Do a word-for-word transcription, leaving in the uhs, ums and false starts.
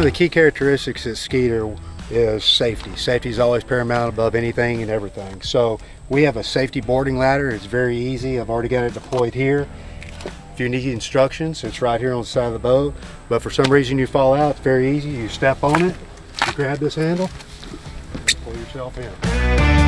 the key characteristics of Skeeter is safety. Safety is always paramount above anything and everything. So we have a safety boarding ladder. It's very easy. I've already got it deployed here. If you need instructions, it's right here on the side of the boat. But for some reason you fall out, it's very easy. You step on it, you grab this handle, pull yourself in.